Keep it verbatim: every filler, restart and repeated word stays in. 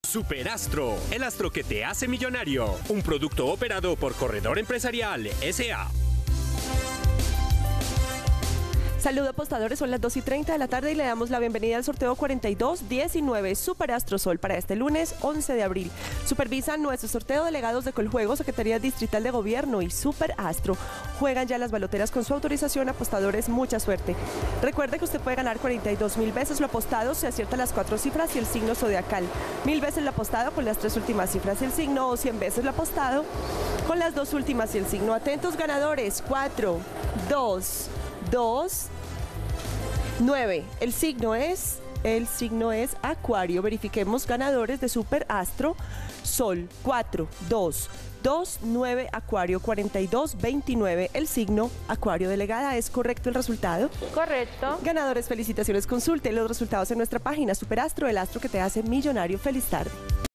Superastro, el astro que te hace millonario. Un producto operado por Corredor Empresarial S A Saludos apostadores, son las dos y treinta de la tarde y le damos la bienvenida al sorteo cuarenta y dos diecinueve Superastro Sol para este lunes once de abril. Supervisan nuestro sorteo delegados de Coljuegos, Secretaría Distrital de Gobierno y Superastro. Juegan ya las baloteras con su autorización, apostadores, mucha suerte. Recuerde que usted puede ganar cuarenta y dos mil veces lo apostado si acierta las cuatro cifras y el signo zodiacal, mil veces lo apostado con las tres últimas cifras y el signo, o cien veces lo apostado con las dos últimas y el signo. Atentos ganadores, cuatro, dos, dos, nueve. El signo es, el signo es Acuario. Verifiquemos ganadores de Superastro Sol. cuatro, dos, dos, nueve, Acuario, cuarenta y dos, veintinueve. El signo Acuario. Delegada, ¿es correcto el resultado? Correcto. Ganadores, felicitaciones. Consulte los resultados en nuestra página Superastro, el astro que te hace millonario. Feliz tarde.